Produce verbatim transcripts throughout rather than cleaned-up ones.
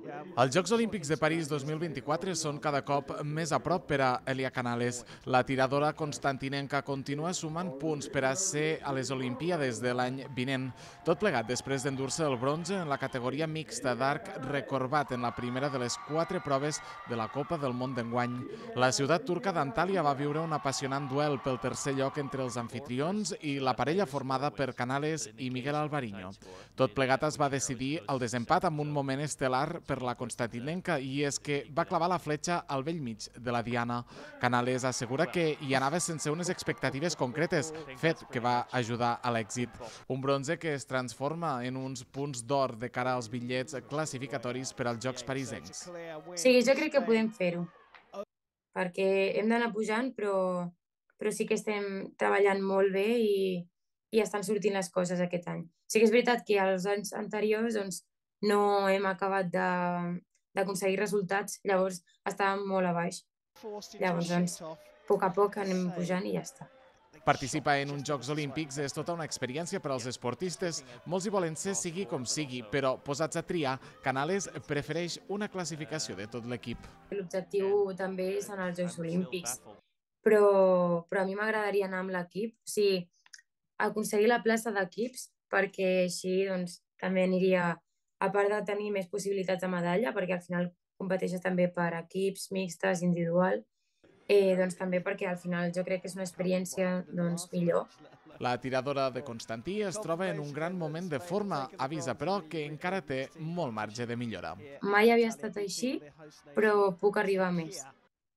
Els Jocs Olímpics de París dos mil vint-i-quatre són cada cop més a prop per a Elia Canales. La tiradora constantinenca continua sumant punts per a ser a les Olimpíades de l'any vinent. Tot plegat després d'endur-se el bronze en la categoria mixta d'arc recorbat en la primera de les quatre proves de la Copa del Món d'enguany. La ciutat turca d'Antàlia va viure un apassionant duel pel tercer lloc entre els anfitrions i la parella formada per Canales i Miguel Alvariño. Tot plegat es va decidir el desempat amb un moment estel·lar per la constantinenca, i és que va clavar la fletxa al bell mig de la diana. Canales assegura que hi anava sense unes expectatives concretes, fet que va ajudar a l'èxit. Un bronze que es transforma en uns punts d'or de cara als bitllets classificatoris per als Jocs parisencs. Sí, jo crec que podem fer-ho, perquè hem d'anar pujant, però, però sí que estem treballant molt bé i, i estan sortint les coses aquest any. Sí que és veritat que els anys anteriors doncs, no hem acabat de- d'aconseguir resultats, llavors estàvem molt a baix. Llavors, doncs, a poc a poc anem pujant i ja està. Participar en uns Jocs Olímpics és tota una experiència per als esportistes. Molts hi volen ser sigui com sigui, però posats a triar, Canales prefereix una classificació de tot l'equip. L'objectiu també és anar als Jocs Olímpics, però, però a mi m'agradaria anar amb l'equip, o sigui, aconseguir la plaça d'equips, perquè així doncs, també aniria, a part de tenir més possibilitats de medalla, perquè al final competeixes també per equips, mixtes, individual, eh, doncs també perquè al final jo crec que és una experiència doncs, millor. La tiradora de Constantí es troba en un gran moment de forma, avisa però que encara té molt marge de millora. Mai havia estat així, però puc arribar a més.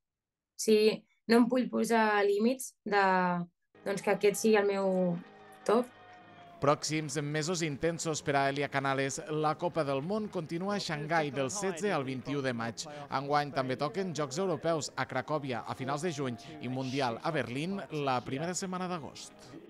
O sigui, no em vull posar límits de doncs, que aquest sigui el meu top. Pròxims mesos intensos per a Elia Canales. La Copa del Món continua a Xangai del setze al vint-i-u de maig. Enguany també toquen Jocs Europeus a Cracòvia a finals de juny i Mundial a Berlín la primera setmana d'agost.